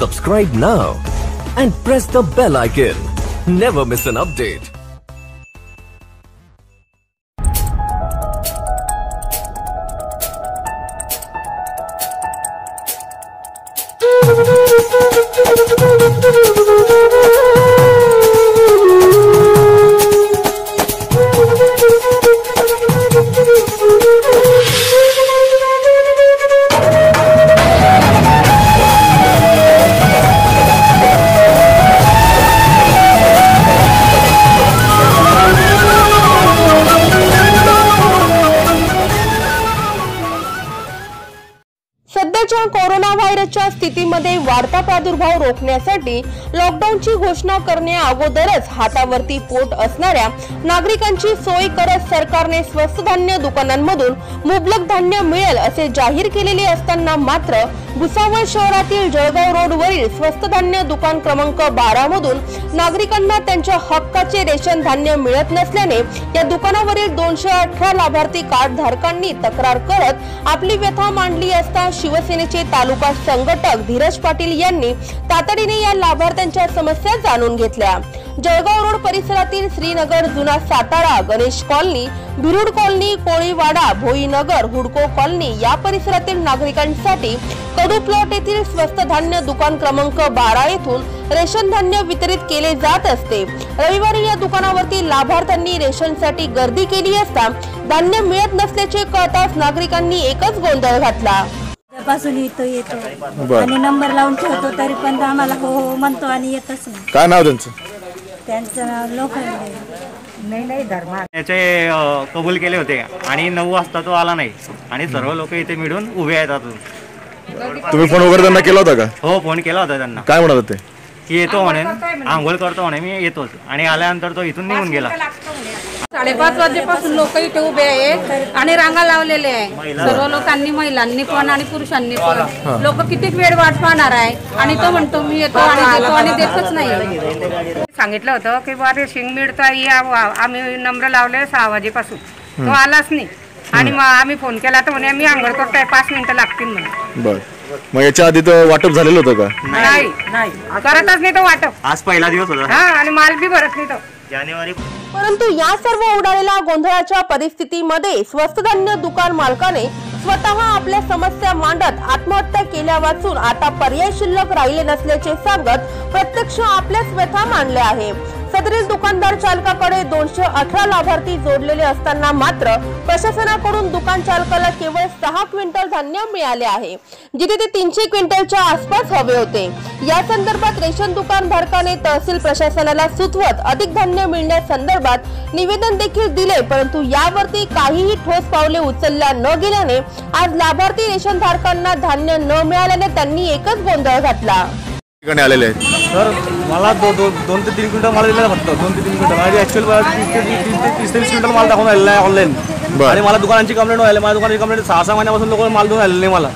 Subscribe now and press the bell icon. Never miss an update. सध्याच्या corona व्हायरसच्या स्थितीमध्ये वाढता प्रादुर्भाव रोखण्यासाठी लॉकडाऊनची घोषणा करण्या अगोदरच हातावरती पोट असणाऱ्या नागरिकांची सोय करत सरकारने स्वस्त धान्य दुकानांमधून मुबलक धान्य मिळेल असे जाहीर केलेले असताना मात्र भुसावळ शहरातील जळगाव रोडवरील स्वस्त धान्य दुकान क्रमांक 12 मधून नागरिकांना त्यांच्या हक्काचे रेशन धान्य मिळत नसल्याने या दुकानावरील 218 लाभार्थी कार्ड धारकांनी तक्रार करत आपली व्यथा मांडली असता शिवसेनेचे तालुका संघटक धीरज पाटील यांनी तातडीने या लाभार्थ्यांच्या समस्या जाणून घेतल्या। जळगाव रोड परिसरातील श्रीनगर, जुना सातारा, गणेश कॉलनी, बिरुड कॉलनी, कोळीवाडा, भोईनगर, हुडको कॉलनी या परिसरातील नागरिकांसाठी कडू प्लॉट येथील स्वस्त धान्य दुकान क्रमांक 12 येथून रेशन धान्य वितरित केले जात असते। रविवारी या दुकानावरती लाभार्थ्यांनी रेशनसाठी गर्दी केली असता धान्य मिळत नसल्याचे कळताच नागरिकांनी एकच गोंधळ घातला। पासून येतो आणि नंबर लावून ठेवतो तरी पण आम्हाला हो हो म्हणतो आणि येतच नाही। काय नाव त्यांचं? त्यांचं नाव लोखंडे नाही धर्मा याचे कबूल केले होते आणि 9 वाजता तो आला नाही आणि सर्व लोक इथे मिळून उभे आहेत अजून। तुम्ही फोन वगैरे त्यांना केला होता का? हो, फोन केला होता त्यांना। काय म्हणत होते? की येतो म्हणे, आंघोळ करतो म्हणे, मी येतोच आणि आल्यानंतर तो इथून निघून गेला। 5:30 वाजेपासून लोक इथे उभे आहेत आणि रांगा लावलेले आहे सर्व लोकांनी, महिलांनी पण आणि पुरुषांनी पण। लोक किती वेळ वाट पाहणार आहे आणि तो म्हणतो मी येतो आणि देतो आणि देतच नाही। सांगितलं होतं की बा रेशन मिळतं या, आम्ही नंबर लावले 6 वाजेपासून, तो आलाच नाही आणि मग आम्ही फोन केला तर म्हणे मी आंघोळ करतोय 5 मिनिटं लागतील म्हणे। बर, मग याच्या आधी तर वाटप झालेलं होतं का? नाही, करतच नाही तो वाटप। आज पहिला दिवस होता आणि माल बी भरत नाही तो जानेवारी। परंतु या सर्व उडालेल्या गोंधळाच्या परिस्थितीमध्ये स्वस्त धान्य दुकान मालकाने स्वतः आपल्या समस्या मांडत आत्महत्या केल्या वाचून आता पर्याय शिल्लक राहिले नसल्याचे सांगत प्रत्यक्ष आपल्याच व्यथा मांडल्या आहे। सदरील दुकानदार चालकाकडे 218 लाभार्थी जोडलेले असताना मात्र प्रशासनाकडून दुकान चालकाला केवळ 6 क्विंटल धान्य मिळाले आहे, जिथे ते 300 क्विंटलच्या आसपास हवे होते। या संदर्भात रेशन दुकान धारकाने तहसील प्रशासनाला सुचवत अधिक धान्य मिळण्यासंदर्भात निवेदन देखील दिले, परंतु यावरती काहीही ठोस पावले उचलल्या न गेल्याने आज लाभार्थी रेशन धारकांना धान्य न मिळाल्याने त्यांनी एकच गोंधळ घातला। आलेले आहेत सर, मला 2 ते 3 क्विंटल माल दिलेला फक्त 2 ते 3 क्विंटल माझी ऍक्च्युअल 30 ते 30 क्विंटल माल दाखवून आलेला आहे ऑनलाईन। आणि मला दुकानांची कंप्लेंट व्हायला, माझ्या दुकानाची कंप्लेंट 6 महिन्यापासून लोक माल देऊन आलेले नाही। मला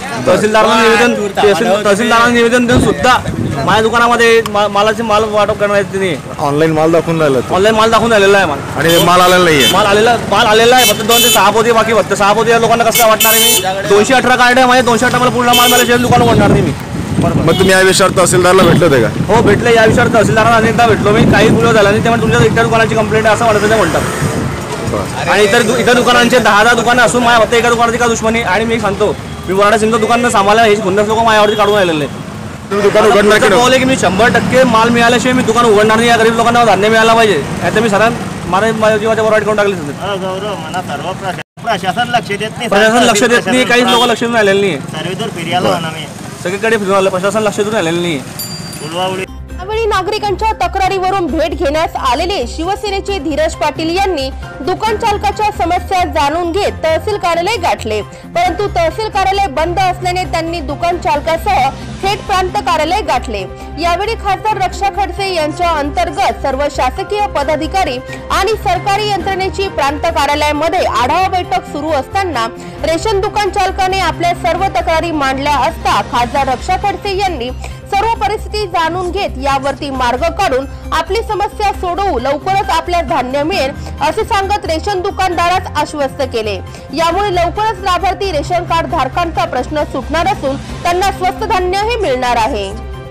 तहसीलदारांना निवेदन देऊन सुद्धा माझ्या दुकानामध्ये मालाचे माल वाटप करणार आहेत त्यांनी। ऑनलाईन माल दाखवून राहिला, ऑनलाईन माल दाखवून आलेला आहे मला आणि माल आलेला नाहीये। माल आलेला आहे फक्त 2 ते 6 पोते बाकी, फक्त 6 पोते या लोकांना कसं वाटणार आहे? मी 218 कार्ड आहे माझे, 218 मला पूर्ण माल मला दुकान म्हणणार नाही मी। मग तुम्ही या विषयावर तहसीलदारला भेटले होते का? हो, भेटले। या विषयावर तहसीलदारांना अनेकदा भेटलो मी, काही गुन्हा झाला नाही। त्यामुळे तुमच्या इतर दुकानाची कंप्लेंट आहे असं म्हणत ते म्हणतात। आणि इतर दुकानांचे 10 दुकानं असून माझ्या फक्त एका दुकानाची का दुश्मनी? आणि मी सांगतो, मी वराडा सिंग दुकान सांभाळलं, हे 50 लोक माझ्यावरती काढून आलेले आहेत। तुम्ही दुकान उघडणार की मी 100% माल मिळाल्याशिवाय मी दुकान उघडणार नाही। या गरीब लोकांना धान्य मिळाला पाहिजे, आता मी माझ्या जीवाच्या बरोबर करून टाकले। प्रशासन लक्ष देत नाही, काहीच लोक लक्ष देऊन आलेले नाही। सगळीकडे फिरून आलं, प्रशासन लक्ष देऊन आलेलं नाही। यावेळी नागरिकांच्या तक्रारीवरून भेट घेण्यास आलेले शिवसेनेचे धीरज पाटील यांनी दुकान चालकाच्या समस्या जाणून घेत तहसील कार्यालय गाठले, परंतु तहसील कार्यालय बंद असल्याने त्यांनी दुकान चालकासह थेट प्रांत कार्यालय गाठले। यावेळी खासदार रक्षा खडसे यांच्या अंतर्गत सर्व शासकीय पदाधिकारी आणि सरकारी यंत्रणेची प्रांत कार्यालयामध्ये आढावा बैठक सुरू असताना रेशन दुकान चालकाने आपल्या सर्व तक्रारी मांडल्या असता खासदार रक्षा खडसे यांनी सर्व परिस्थिती जाणून घेत यावरती मार्ग काढून आपली समस्या सोडवू, लवकरच आपल्या धान्य मिळेल असे सांगत रेशन दुकानदारास आश्वस्त केले। यामुळे लवकरच लाभार्थी रेशन कार्ड धारकांचा प्रश्न सुटणार असून त्यांना स्वस्त धान्यही मिळणार आहे।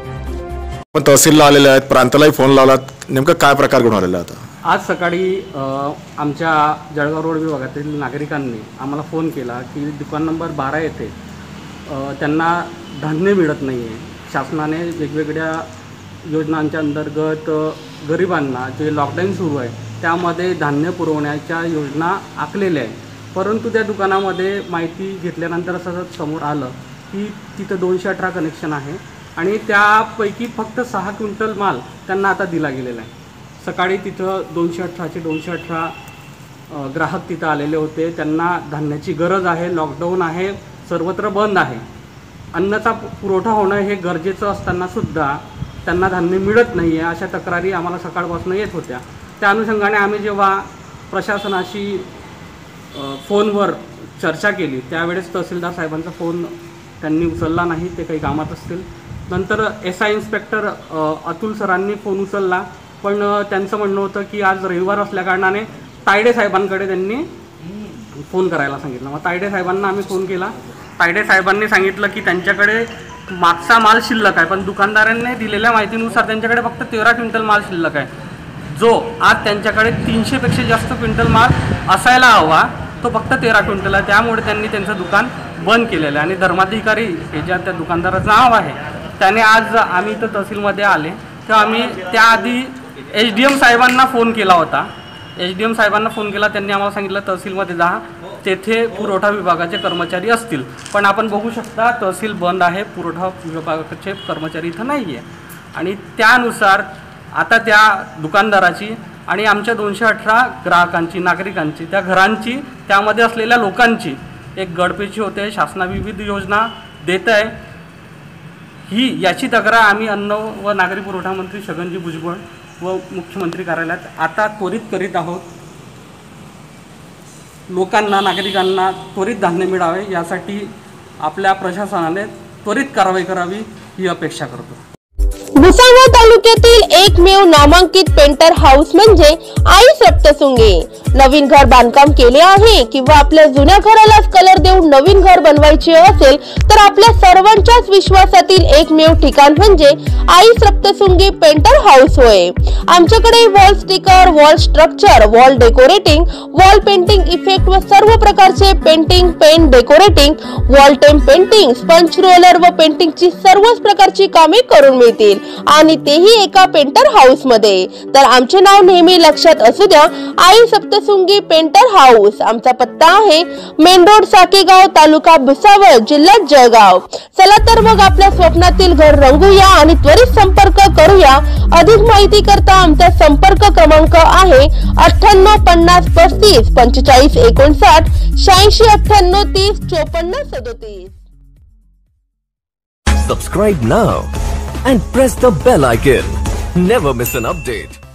पण तहसीलला आलेले आहेत, प्रांतालाही फोन लावलात, नेमकं काय प्रकार घडून आलेला आता? आज सकाळी आमच्या जळगाव रोड विभागातील नागरिकांनी आम्हाला फोन केला की दुकान नंबर 12 येथे त्यांना धान्य मिळत नाही आहे. शासनाने वेगवेगळ्या योजनांच्या अंतर्गत गरिबांना जे लॉकडाऊन सुरू आहे त्यामध्ये धान्य पुरवण्याच्या योजना आखलेल्या आहे. परंतु त्या दुकानामध्ये माहिती घेतल्यानंतर असं समोर आलं की तिथं 218 कनेक्शन आहे आणि त्यापैकी फक्त 6 क्विंटल माल त्यांना आता दिला गेलेला आहे. सकाळी तिथं 218 ग्राहक तिथं आलेले होते. त्यांना धान्याची गरज आहे, लॉकडाऊन आहे, सर्वत्र बंद आहे. अन्नाचा पुरवठा होणं हे गरजेचं असतानासुद्धा त्यांना धान्य मिळत नाही आहे अशा तक्रारी आम्हाला सकाळपासून येत होत्या. त्या अनुषंगाने आम्ही जेव्हा प्रशासनाशी फोनवर चर्चा केली त्यावेळेस तहसीलदार साहेबांचा फोन त्यांनी उचलला नाही, ते काही कामात असतील. नंतर SI इन्स्पेक्टर अतुल सरांनी फोन उचलला, पण त्यांचं म्हणणं होतं की आज रविवार असल्याकारणाने तायडे साहेबांकडे त्यांनी फोन करायला सांगितलं. मग तायडे साहेबांना आम्ही फोन केला. तायडे साहेबांनी सांगितलं की त्यांच्याकडे मागचा माल शिल्लक आहे, पण दुकानदारांनी दिलेल्या माहितीनुसार त्यांच्याकडे फक्त 13 क्विंटल माल शिल्लक आहे, जो आज त्यांच्याकडे 300पेक्षा जास्त क्विंटल माल असायला हवा तो फक्त 13 क्विंटल आहे. त्यामुळे त्यांनी त्यांचं दुकान बंद केलेलं आहे. आणि धर्माधिकारी हे ज्या त्या दुकानदाराचं नाव आहे त्याने आज आम्ही इथं तहसीलमध्ये आले तेव्हा आम्ही त्याआधी SDM साहेबांना फोन केला होता. SDM साहेबांना फोन केला, त्यांनी आम्हाला सांगितलं तहसीलमध्ये जा, तेथे पुरवठा विभागाचे कर्मचारी असतील. पण आपण बघू शकता तहसील बंद आहे, पुरवठा विभागाचे कर्मचारी इथं नाही आहे. आणि त्यानुसार आता त्या दुकानदाराची आणि आमच्या 218 ग्राहकांची, नागरिकांची, त्या घरांची, त्यामध्ये असलेल्या लोकांची एक गडपेची होते. शासना विविध योजना देत आहे, ही याची तक्रार आम्ही अन्न व नागरी पुरवठा मंत्री छगनजी भुजबळ व मुख्यमंत्री कार्यालयात आता त्वरित करीत आहोत. लोकांना, नागरिकांना त्वरित धान्य मिळावे यासाठी आपल्या प्रशासनाने त्वरित कारवाई करावी ही अपेक्षा करतो. भुसावळ तालुक्यातील एकमेव नामांकित पेंटर हाऊस म्हणजे आई सप्तशृंगी. नवीन घर बांधकाम केले आहे किंवा आपल्या जुन्या घरालाच कलर देऊन नवीन घर बनवायचे असेल तर आपल्या सर्वांच्याच विश्वासातील एकमेव ठिकाण म्हणजे आई सप्तशृंगी पेंटर हाऊस होय. आमच्याकडे wall sticker, wall structure, wall decorating, wall painting effect व सर्व प्रकारचे painting, paint decorating, wall theme painting, sponge roller व पेंटिंगची सर्वच प्रकारची कामे करून मिळतील आणि तेही एका पेंटर हाऊस मध्ये. तर आमचे नाव नेहमी लक्षात असू द्या, आई सप्तशृंगी पेंटर हाऊस. आमचा पत्ता आहे मेन रोड, साकेगाव, तालुका भुसावळ, जिल्हा जळगाव. चला तर मग आपल्या स्वप्नातील घर रंगूया आणि त्वरित संपर्क करूया. अधिक माहिती करता आमचा संपर्क क्रमांक आहे 98 50 35 45 59 86 98 30 54 37. Subscribe now and press the bell icon. Never miss an update.